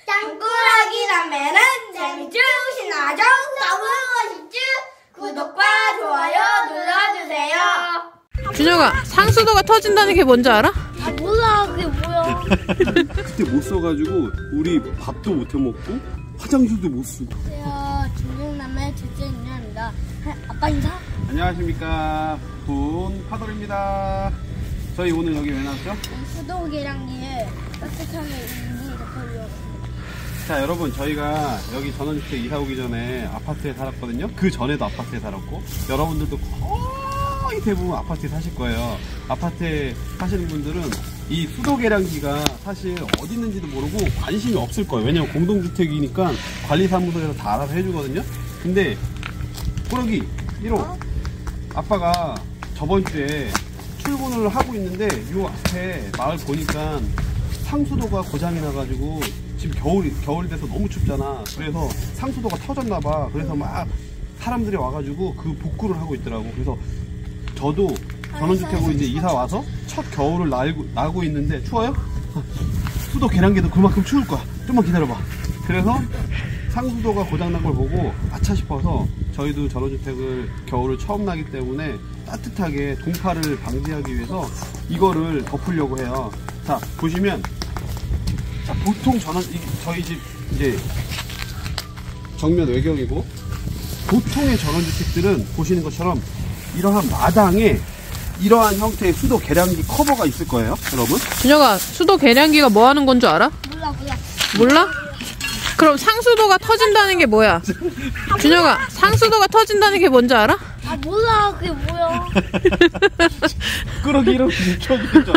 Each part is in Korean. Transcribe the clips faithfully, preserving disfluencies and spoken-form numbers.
짱꾸러기라면은 재밌죠? 신나죠? 더불고 싶죠? 구독과 좋아요 눌러주세요. 준혁아, 상수도가 터진다는 게 뭔지 알아? 아 몰라, 그게 뭐야. 그때 못 써가지고 우리 밥도 못 해먹고 화장실도 못 쓰고. 안녕하세요, 김종남의 둘째 인연입니다. 아빠 인사? 안녕하십니까, 분 파돌입니다. 저희 오늘 여기 왜 나왔죠? 수도 계량기에 따뜻하게 인분이 덮어주려고. 자, 여러분, 저희가 여기 전원주택 이사 오기 전에 아파트에 살았거든요. 그 전에도 아파트에 살았고, 여러분들도 거의 대부분 아파트에 사실 거예요. 아파트에 사시는 분들은 이 수도 계량기가 사실 어디 있는지도 모르고 관심이 없을 거예요. 왜냐면 공동주택이니까 관리사무소에서 다 알아서 해주거든요. 근데 꾸러기 일 호, 아빠가 저번 주에 출근을 하고 있는데 요 앞에 마을 보니까 상수도가 고장이 나가지고 지금 겨울이 겨울이 돼서 너무 춥잖아. 그래서 상수도가 터졌나봐. 그래서 막 사람들이 와가지고 그 복구를 하고 있더라고. 그래서 저도 전원주택으로 이제 이사 와서 첫 겨울을 나고, 나고 있는데 추워요? 수도 계량기도 그만큼 추울 거야. 좀만 기다려봐. 그래서 상수도가 고장난 걸 보고 아차 싶어서 저희도 전원주택을 겨울을 처음 나기 때문에 따뜻하게 동파를 방지하기 위해서 이거를 덮으려고 해요. 자, 보시면 자, 보통 전원 저희 집 이제 정면 외경이고, 보통의 전원주택들은 보시는 것처럼 이러한 마당에 이러한 형태의 수도 계량기 커버가 있을 거예요, 여러분. 준혁아, 수도 계량기가 뭐 하는 건 줄 알아? 몰라, 몰라. 몰라? 그럼 상수도가 터진다는 게 뭐야? 준혁아, 상수도가 터진다는 게 뭔지 알아? 아 몰라, 그게 뭐야. 꾸러기 이름 묻혀주죠.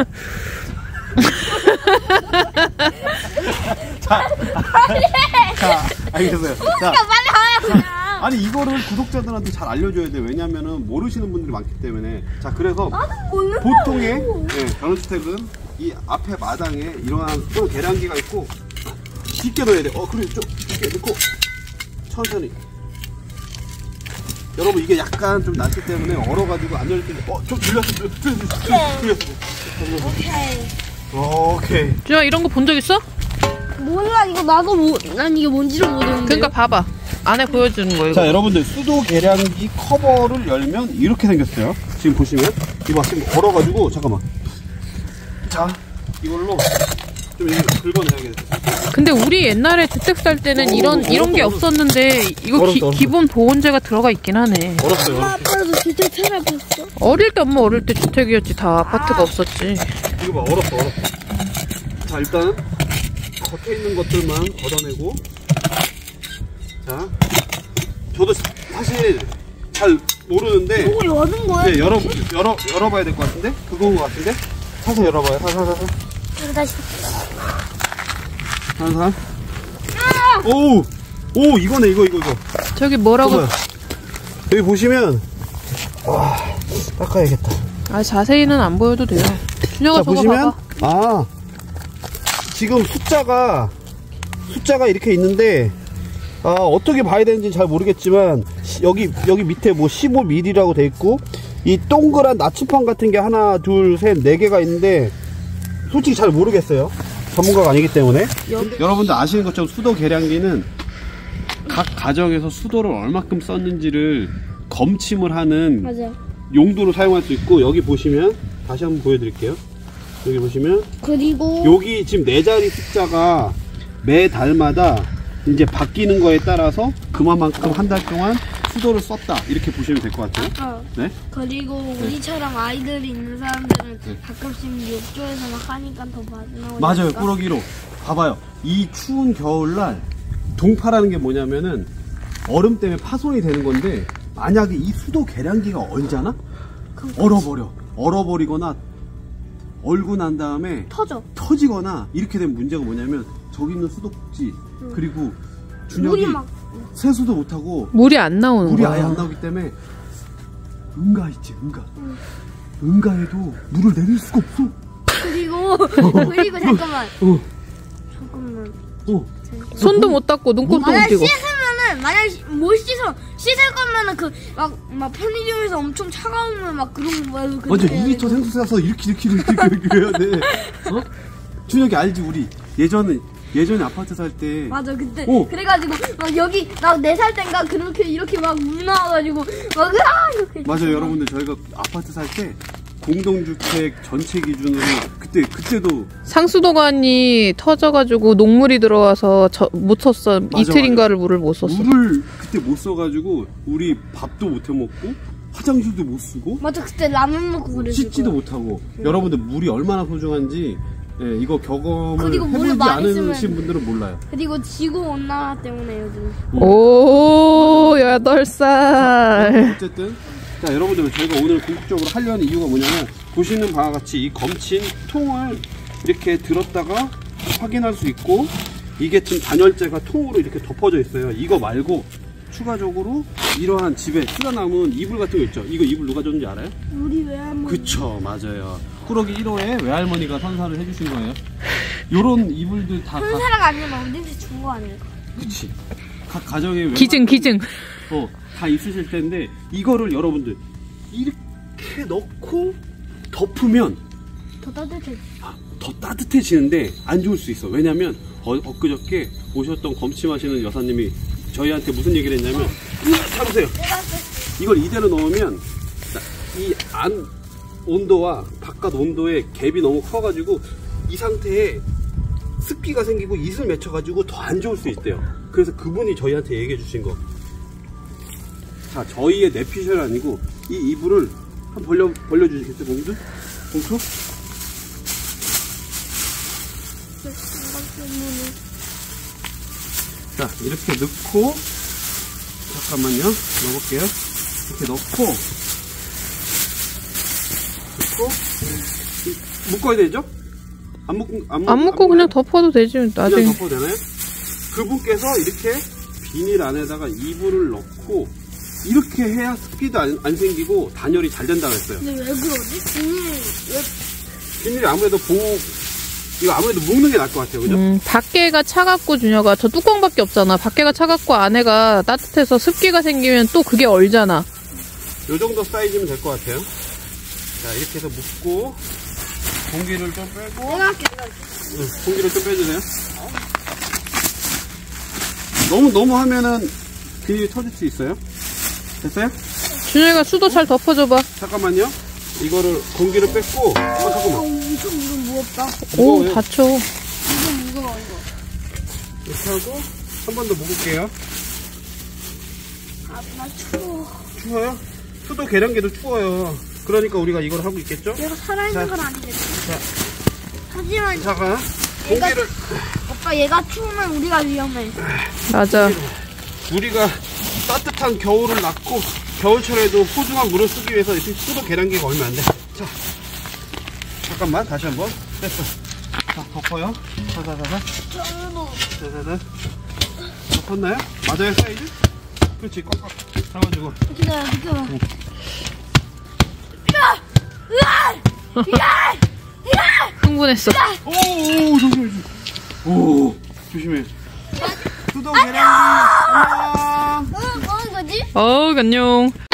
자, 자, 알겠어요. 자, 빨리 하요. 아니 이거를 구독자들한테 잘 알려줘야 돼. 왜냐면은 모르시는 분들이 많기 때문에. 자, 그래서 보통의 네, 전원주택은 이 앞에 마당에 이러한 또 계량기가 있고 깊게 넣어야 돼. 어, 그래, 좀 깊게 넣고 천천히. 여러분, 이게 약간 좀 낮기 때문에 얼어가지고 안 열릴 때, 어, 좀 들렸어, 들렸어, 들렸어. 오케이. 오케이. 준혁아, 이런 거 본 적 있어? 몰라, 이거 나도 뭐, 난 이게 뭔지를 모르는데. 그러니까 봐봐. 안에 보여주는 거 이거. 자, 여러분들, 수도 계량기 커버를 열면 이렇게 생겼어요. 지금 보시면 이거 막 지금 얼어가지고 잠깐만. 자, 이걸로 좀 이렇게 긁어내야겠다. 근데 우리 옛날에 주택 살 때는 오, 이런 얼었다, 이런 게 얼었어. 없었는데 이거 얼었다, 기, 얼었어. 기본 보온재가 들어가 있긴 하네. 얼었어요. 엄마 아빠도 진짜 살아봤어. 어릴 때 엄마 어릴 때 주택이었지. 다 아파트가 없었지. 이거 봐, 얼었어, 얼었어. 자, 일단 겉에 있는 것들만 걷어내고. 자, 저도 사실 잘 모르는데. 이거 여는 거야? 네, 열어 열어 열어봐야 될 것 같은데? 그거인 것 같은데? 살살 열어봐요. 살살 살살. 이거 다시. 살살. 오, 오, 이거네, 이거 이거 이거. 저기 뭐라고? 봐봐요. 여기 보시면, 와, 닦아야겠다. 아, 자세히는 안 보여도 돼요. 준혁아, 자, 저거 보시면, 봐봐. 아, 지금 숫자가 숫자가 이렇게 있는데, 아, 어떻게 봐야 되는지 잘 모르겠지만 여기 여기 밑에 뭐 십오 밀리미터라고 돼 있고, 이 동그란 나침판 같은 게 하나, 둘, 셋, 네 개가 있는데 솔직히 잘 모르겠어요. 전문가가 아니기 때문에. 여러분들 아시는 것처럼 수도 계량기는 각 가정에서 수도를 얼마큼 썼는지를 검침을 하는 맞아. 용도로 사용할 수 있고, 여기 보시면 다시 한번 보여드릴게요. 여기 보시면 그리고 여기 지금 네 자리 숫자가 매 달마다 이제 바뀌는 거에 따라서 그만큼 한 달 동안 수도를 썼다, 이렇게 보시면 될 것 같아요. 어. 네? 그리고 우리처럼 아이들이 있는 사람들은 가끔씩 욕조에서 막 하니까 더 많이 나오니까. 맞아요, 꾸러기로. 봐봐요. 이 추운 겨울날 동파라는 게 뭐냐면은 얼음 때문에 파손이 되는 건데, 만약에 이 수도 계량기가 얼잖아? 얼어버려. 얼어버리거나 얼고 난 다음에 터져. 터지거나 이렇게 되면 문제가 뭐냐면, 저기 있는 수도꼭지, 응. 그리고 준혁이 막... 세수도 못하고 물이 안 나오는 물이 거야. 아예 안 나오기 때문에 응가 있지, 응가. 응. 응가에도 물을 내릴 수가 없어. 그리고 그리고 잠깐만. 어. 잠깐만. 어. 손도 못 닦고 눈곱도 못 만약 띄고. 씻으면은 만약 시- 못 씻어 씻을 거면은 그 막 막 편의점에서 엄청 차가운 물 막 그런 거 말고. 맞아, 이 리터 생수 사서 이렇게 이렇게 이렇게 이렇게 해야 돼. 어? 준혁이 알지? 우리 예전에 예전에 아파트 살 때 맞아 그때 오. 그래가지고 막 여기 나 네 살 땐가 그렇게 이렇게 막 물 나와가지고 막 으아 이렇게 맞아요 여러분들 저희가 아파트 살 때 공동주택 전체 기준으로 그때 그때도 상수도관이 터져가지고 녹물이 들어와서 저, 못 썼어. 맞아, 이틀인가를 물을 못 썼어. 물을 그때 못 써가지고 우리 밥도 못 해먹고 화장실도 못 쓰고 맞아 그때 라면 먹고 그랬을 씻지도 거야. 못하고 여러분들 물이 얼마나 소중한지 예, 이거 경험을 그리고 물을 해보지 많이 않으신 쓰면- 분들은 몰라요. 그리고 지구 온난화 때문에 요즘 오, 여덟 살. 어쨌든 자 여러분들 저희가 오늘 궁극적으로 하려는 이유가 뭐냐면 보시는 바와 같이 이 검친 통을 이렇게 들었다가 확인할 수 있고 이게 지금 단열재가 통으로 이렇게 덮어져 있어요. 이거 말고 추가적으로 이러한 집에 쓰다 남은 이불 같은 거 있죠. 이거 이불 누가 줬는지 알아요? 우리 외할머니 그쵸 맞아요. 꾸러기 일 호에 외할머니가 선사를 해주신 거예요. 요런 이불들 다 가, 현사가 아니면 어딘지 준 거 아닐까? 그치 각 가정에 기증, 기증. 어, 다 있으실 텐데 이거를 여러분들 이렇게 넣고 덮으면 더 따뜻해. 더 따뜻해지는데 안 좋을 수 있어. 왜냐면 어, 엊그저께 오셨던 검침하시는 여사님이 저희한테 무슨 얘기를 했냐면 참으세요. 이걸 이대로 넣으면 이 안 온도와 바깥 온도의 갭이 너무 커가지고 이 상태에 습기가 생기고 이슬 맺혀가지고 더 안 좋을 수 있대요. 그래서 그분이 저희한테 얘기해 주신 거. 자, 저희의 내피셜 아니고 이 이불을 한번 벌려, 벌려주시겠어요, 봉투? 봉투? 자, 이렇게 넣고, 잠깐만요. 넣어볼게요. 이렇게 넣고, 넣고, 이- 묶어야 되죠? 안 묶, 안, 묶, 안 먹고 그냥 덮어도 되지. 그냥 나중에. 덮어도 되나요? 그분께서 이렇게 비닐 안에다가 이불을 넣고, 이렇게 해야 습기도 안, 안 생기고 단열이 잘 된다고 했어요. 근데 왜 그러지? 비닐 왜 비닐이 아무래도 보호, 이거 아무래도 묶는 게 나을 것 같아요. 그죠? 음, 밖에가 차갑고 준혁아 저 뚜껑밖에 없잖아. 밖에가 차갑고 안에가 따뜻해서 습기가 생기면 또 그게 얼잖아. 요 정도 사이즈면 될 것 같아요. 자, 이렇게 해서 묶고, 공기를 좀 빼고, 내가 할게 내가 할게. 응, 공기를 좀 빼주세요. 너무, 너무 하면은 비닐이 터질 수 있어요. 됐어요? 준혁이가 수도 잘 덮어줘봐. 잠깐만요. 이거를 공기를 뺐고, 어, 아 잠깐만. 엄청 이거 무겁다. 오, 무거워요. 다쳐. 이거 무거워 이거. 이렇게 하고, 한 번 더 묶을게요. 아나 추워. 추워요? 수도 계량기도 추워요. 그러니까 우리가 이걸 하고 있겠죠? 내가 살아있는 자. 건 아니겠지. 자, 하지만 잠깐. 얘가 공기를, 오빠 얘가 추우면 우리가 위험해. 맞아. 우리가 따뜻한 겨울을 낳고, 겨울철에도 소중한 물을 쓰기 위해서 이렇게 수도 계량기가 얼마 안 돼. 자, 잠깐만, 다시 한 번. 됐어. 자, 덮어요. 자자자자. 저도 자자자. 덮었나요? 맞아요, 사이즈? 그렇지, 꽉꽉 잡아주고. 기다려 기다려. 으아! 으아! 으아! 으아! 흥분했어. 오, 오, 조심해. 오, 조심해. 수도 계량기, 안녕. 어, 뭐 하는 거지? 어우, 안녕.